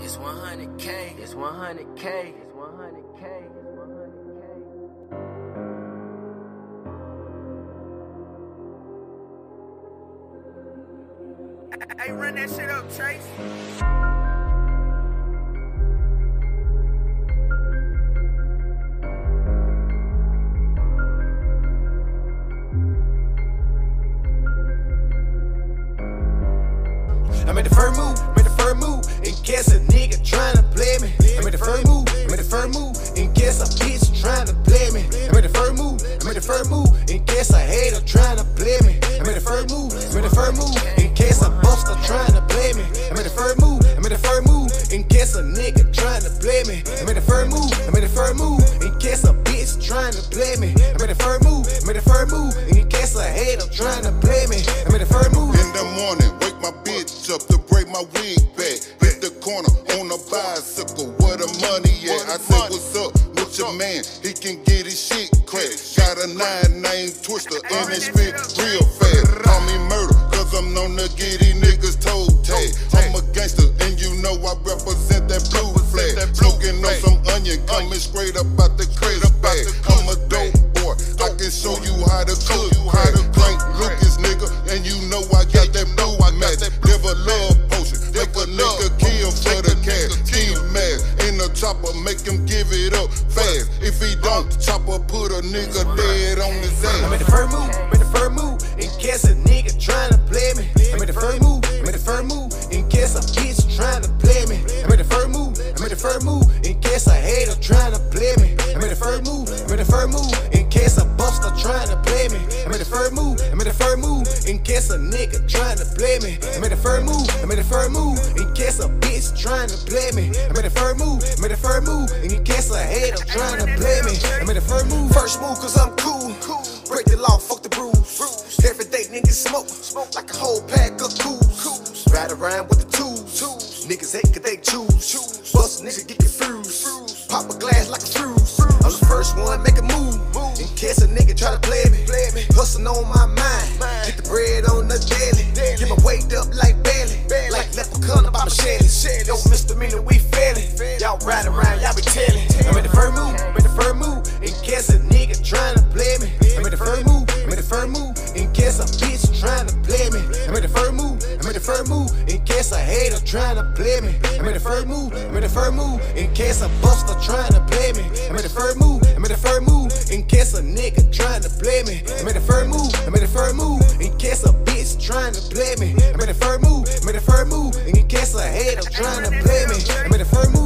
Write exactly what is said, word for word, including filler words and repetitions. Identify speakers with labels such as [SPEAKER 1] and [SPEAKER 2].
[SPEAKER 1] It's one hundred K, it's one hundred K, it's one hundred K, it's one hundred K.
[SPEAKER 2] Hey, run that shit up, Trace.
[SPEAKER 3] I made the first move, made the first move, in case a nigga tryna play me. I made the first move, made the first move, in case a bitch tryna play me. I made the first move, I made the first move, in case a hater tryna play me. I made the first move, made the first move, in case a buster tryna play me. I made the first move, I made the first move, in case a nigga tryna play me. I made the first move, I made the first move, in case a bitch tryna play me. I made the first move, made the first move, in case a hater tryna play me. I made the first move.
[SPEAKER 4] In the morning, wake my bitch up to break my wig back. Hit the corner on a bicycle, where the money at? I say, what's up with your man? He can get his shit cracked. Got a nine named Twister and it spit real fast. Call me murder, cause I'm known to get these niggas toe tag. I'm a gangster and you know I represent that blue flag. Smoking on some onion, coming straight up out the crazy bag. I'm a dope boy, I can show you how to cook crack. Clank Lucas, nigga, and you know I got that blue magic. Live a love potion, make a nigga kill for the cash. Ski mask in the chopper, make him give it up fast. If he don't, chopper put a nigga dead on his ass.
[SPEAKER 3] I made the first move, made the first move, in case a nigga tryna play me. I made the first move, made the first move, in case a bitch tryna play me. I made the first move, I made the first move, in case a hater tryna play me. I made the first move, made the first move, in case a buster tryna play me. I made the first move, I made the first move, in case a nigga tryna play me. I made the first move, I made the first move, in case a bitch tryna play me. I made the first move, made the first move, in case a hater tryna play me. I made the first move, first move cause I'm cool. Break the law, fuck the rules. Every day niggas smoke, smoke like a whole pack of cools. Ride around with the tools. Niggas hate cause they choose. Bust nigga get confused. Pop a glass like a fuse. I'm the first one, make a move. In case a nigga try to play me. Hustlin' on my mind. Get the bread on the daily. Get my weight up like Bailey. Like leprechaun about machete. Yo, misdemeanor, we failing. Y'all ride around, y'all be telling. I made the first move, made the first move. In case a nigga tryna play me. I made the first move, made the first move. In case a bitch tryna play me. I made the first move, I made the first move. In case a hater tryna play me. I made the first move, I made the first move. In case a buster tryna play me. I made the first move, I made the first move. In case a nigga tryna play me. I made the first move, I made the first move. In case a bitch tryna play me. I made the first move, I made the first move. In case a hater tryna play me. I made the first move.